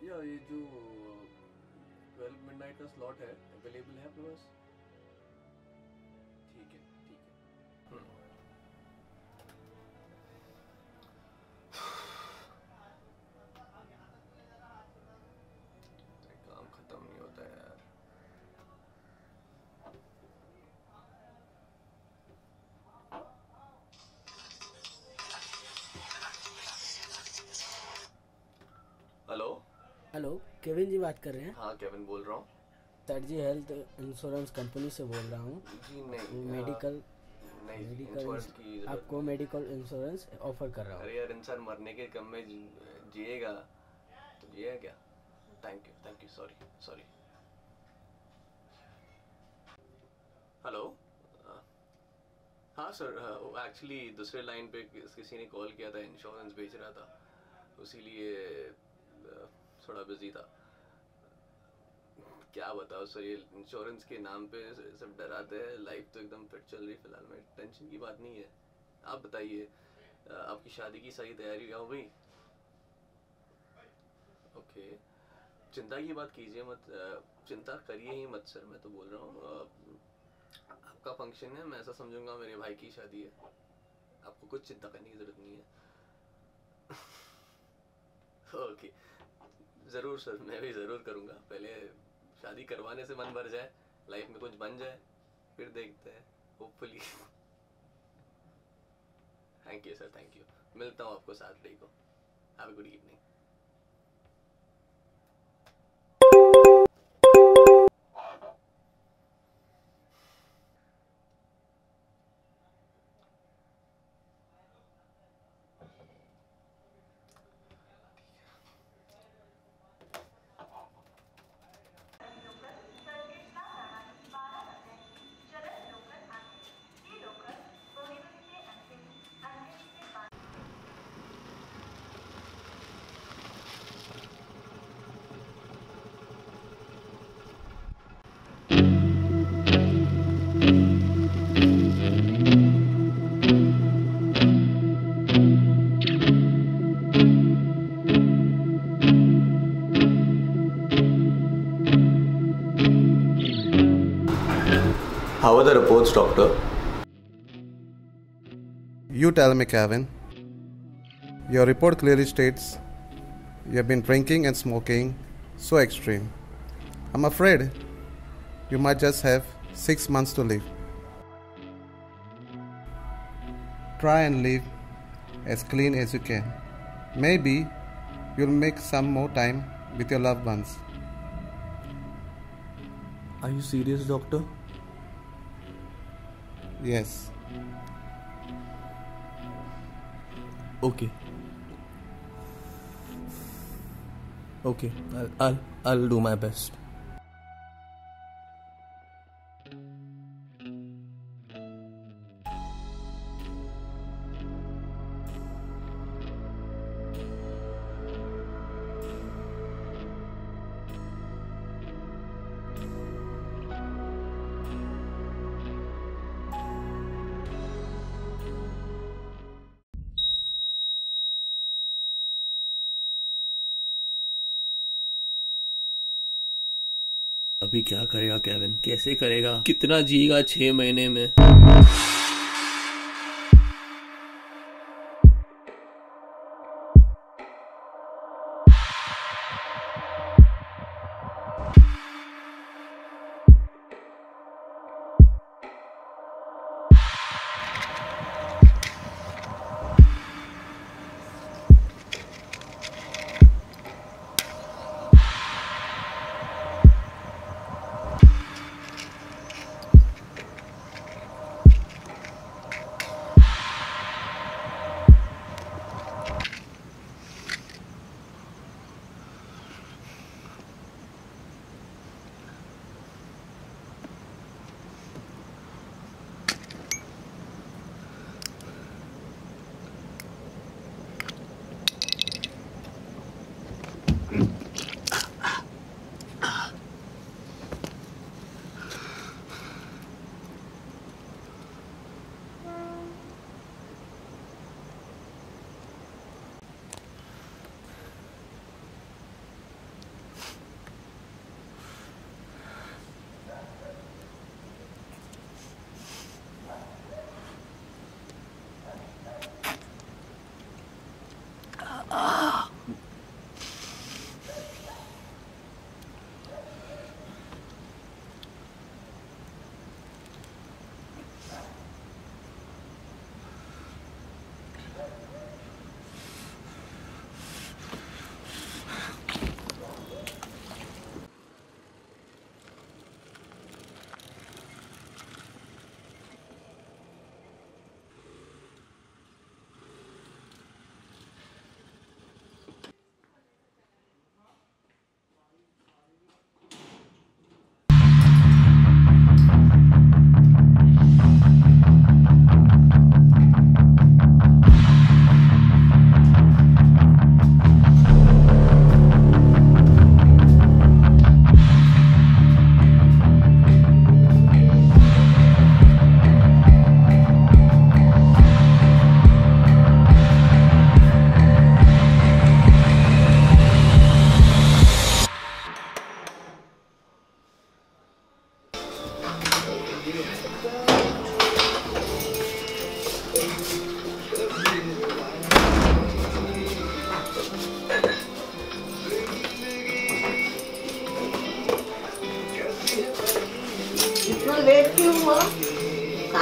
या ये जो 12 मिडनाइट का स्लॉट है अवेलेबल है आपके पास? ठीक है ठीक है। काम खत्म नहीं होता यार। हेलो। हेलो, केविन जी बात कर रहे हैं? हाँ केविन बोल रहा हूँ। Sir ji health insurance company से बोल रहा हूँ। जी नहीं, मेडिकल इंश्योरेंस की जरूरत आपको मेडिकल इंश्योरेंस ऑफर कर रहा हूँ। अरे यार इंसान मरने के कम में जिएगा तो जिएगा क्या? Thank you sorry sorry. Hello. हाँ सर, एक्चुअली दूसरे लाइन पे किसी ने कॉल किया था, इंश्योरेंस बेच रहा था, उसीलिए थोड़ा बिजी था। क्या बताओ सर, ये इंश्योरेंस के नाम पे सब डराते हैं। लाइफ तो एकदम फिट चल रही है फिलहाल में, टेंशन की बात नहीं है। आप बताइए, आपकी शादी की सही तैयारी हो गई? ओके, चिंता की बात कीजिए मत, चिंता करिए ही मत सर, मैं तो बोल रहा हूँ। आपका फंक्शन है, मैं ऐसा समझूंगा मेरे भाई की शादी है, आपको कुछ चिंता करने की जरूरत नहीं है। ओके, ज़रूर सर, मैं भी ज़रूर करूँगा। पहले शादी करवाने से मन भर जाए, लाइफ में कुछ बन जाए, फिर देखते हैं, hopefully. Thank you sir, thank you. मिलता हूँ आपको सैटरडे को। Have a good evening. How are the reports, doctor? You tell me, Kevin. Your report clearly states you have been drinking and smoking so extreme. I'm afraid you might just have 6 months to live. Try and live as clean as you can. Maybe you'll make some more time with your loved ones. Are you serious, doctor? Yes. Okay. Okay, I'll do my best. अभी क्या करेगा Kevin? कैसे करेगा? कितना जिएगा 6 महीने में?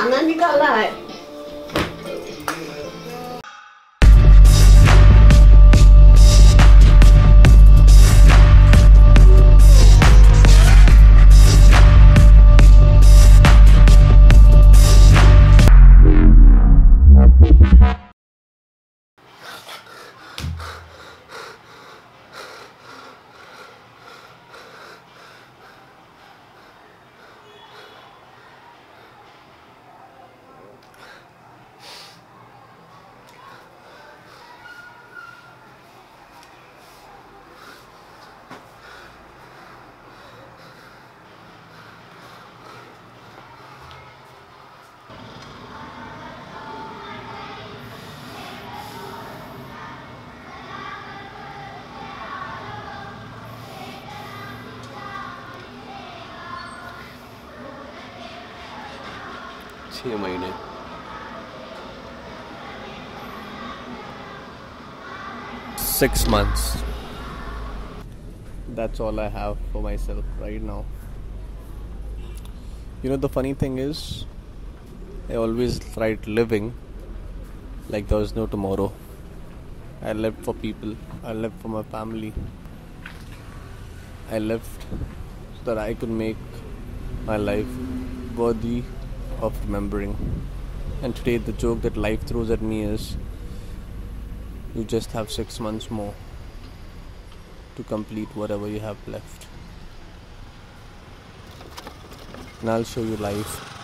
खाना निकाला है। छह महीने 6 months. That's all I have for myself right now. You know, the funny thing is, I always tried living like there was no tomorrow. I lived for people, I lived for my family. I lived so that I could make my life worthy of remembering. And today the joke that life throws at me is, you just have 6 months more to complete whatever you have left. And I'll show you life